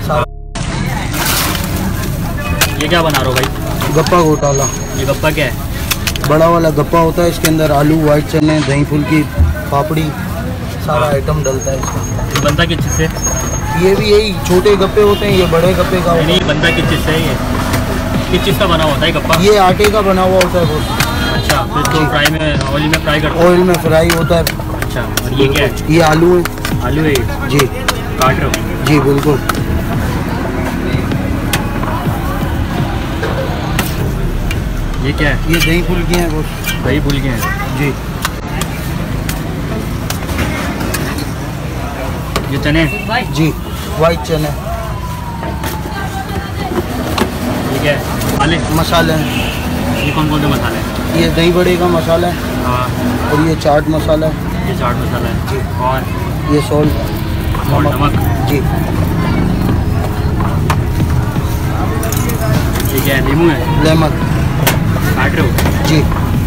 ये क्या बना रहे हो भाई? गप्पा घोटाला। ये गप्पा क्या है? बड़ा वाला गप्पा होता है, इसके अंदर आलू, वाइट चने, दही फुल्की, पापड़ी, सारा आइटम डलता है इसमें। ये बनता किस चीज़ से? ये भी यही छोटे गप्पे होते हैं, ये बड़े गप्पे का। नहीं, बनता किस चीज़ से? ये किस चीज़ का बना होता है गप्पा? ये आटे का बना हुआ होता है वो। अच्छा, फिर तो फ्राई में ऑयल में फ्राई करते हो? ऑयल में फ्राई होता है। अच्छा, और ये क्या है? ये आलू है। आलू है जी। काट रहे हो? जी बिल्कुल। ये क्या है? ये दही फुल्की हैं वो। दही फुल्की हैं जी। ये चने? जी, वाइट चने। ये क्या है? मसाले? मसाले हैं। ये कौन कौन से मसाले हैं? ये दही बड़े का मसाला है। हाँ। और ये चाट मसाला है। ये चाट मसाला है जी। और ये सॉल्ट, नमक। जी। ये क्या है? नींबू है? लेमन। काट रहे हो? जी।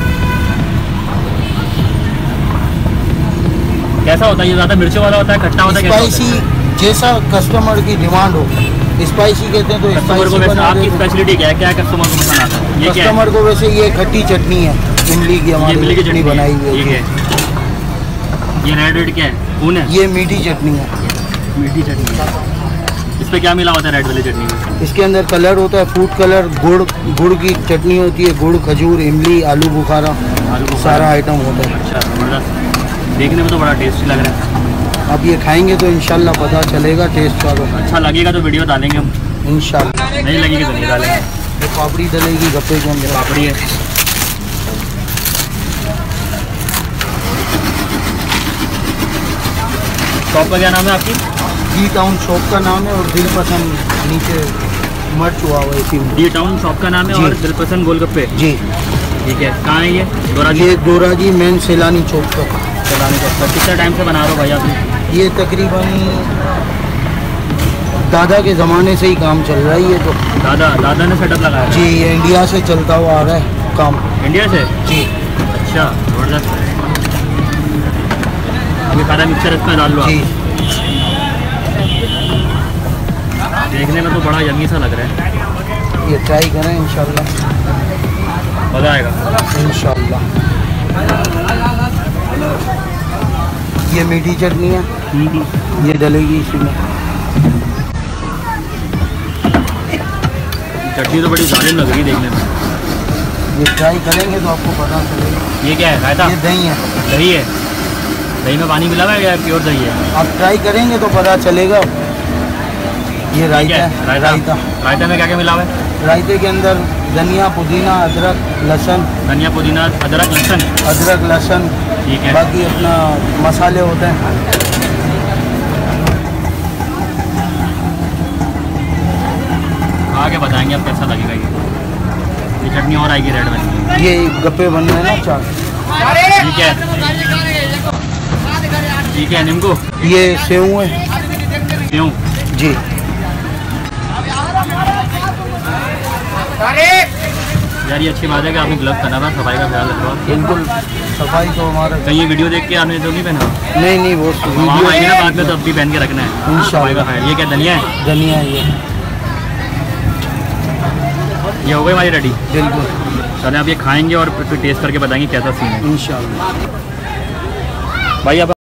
कैसा होता है ये? ज़्यादा मिर्ची वाला होता है, खट्टा होता है, कैसा होता स्पाइसी है? जैसा कस्टमर की डिमांड हो। स्पाइसी कहते हैं तो कस्टमर को स्पाइसी वैसे बना आपकी देते हैं। स्पेशलिटी क्या है? क्या कस्टमर को पसंद आता है? ये क्या है? कस्टमर को वैसे ये खट्टी चटनी है, इमली की, ये हमारी इमली की चटनी चटनी बनाई हुई ये है। है? ये रेड रेड क्या है? खून है? ये मीठी चटनी है। मीठी चटनी है। इस पे क्या मिला होता है रेड वाली चटनी में? इसके अंदर कलर होता है, फूड कलर, गुड़ की चटनी होती है, गुड़, खजूर, इमली, आलू बुखारा, सारा आइटम होता है। अच्छा, जबरदस्त। देखने में तो बड़ा टेस्टी लग रहा है। अब ये खाएंगे तो इंशाल्लाह पता चलेगा टेस्ट का। तो अच्छा लगेगा तो वीडियो डालेंगे हम इंशाल्लाह। नहीं लगेगी तो नहीं डालेंगे। ये पापड़ी डलेगी गप्पे के अंदर। पापड़ी है। शॉप का क्या नाम है आपकी? डी टाउन शॉप का नाम है, और दिल पसंद नीचे मर्च हुआ हुआ है इसी में। डी टाउन शॉप का नाम है जी। और दिलपसंद गोलगप्पे। जी। ठीक है, कहाँ है ये? दोराजी? ये दोराजी मेन सैलानी चौक पर। चलाने का कितना टाइम से बना रहे हो भाई आप? ये तकरीबन दादा के ज़माने से ही काम चल रहा है ये तो। दादा ने सेटअप लगाया? जी, ये इंडिया से चलता हुआ आ रहा है काम। इंडिया से? जी। अच्छा, जबरदस्त। अभी सारा मिक्सर इसमें डाल लो आप। जी। देखने में तो बड़ा यम्मी सा लग रहा है। ये ट्राई करें इंशाल्लाह, मज़ा आएगा इंशाल्लाह। ये मीठी चटनी है, ये डलेगी इसी में। चटनी तो बड़ी जालिम लग रही है देखने में। ये ट्राई करेंगे तो आपको पता चलेगा। ये क्या है? रायता? ये दही है। दही है? दही में पानी मिला हुआ है या प्योर दही है? आप ट्राई करेंगे तो पता चलेगा। ये रायता है। रायता? रायता में क्या क्या मिला हुआ है? रायते के अंदर धनिया, पुदीना, अदरक, लहसुन। धनिया, पुदीना, अदरक, लहसुन। अदरक, लहसुन। ठीक है। बाकी अपना मसाले होते हैं। आगे बताएंगे अब कैसा लगेगा ये चटनी। और आएगी रेड वाली। ये गप्पे बन रहे हैं ना चाट। ठीक है, ठीक है। नींबू? ये सेव है। क्यों? जी। यार ये अच्छी बात है कि आपने ग्लव्स पहना हुआ, सफाई का ख्याल रखो। बिल्कुल, सफाई तो हमारा। कहीं ये वीडियो देख के आपने तो नहीं पहना? नहीं वो वहाँ आएंगे ना बाद में तो अब भी पहन के रखना है। सफाई का ख्याल। ये क्या धनिया है? धनिया है ये हो गई हमारी रेडी। बिल्कुल। चलें अब ये खाएंगे और फिर टेस्ट करके बताएंगे कैसा सीन है इंशाल्लाह। भाई। अब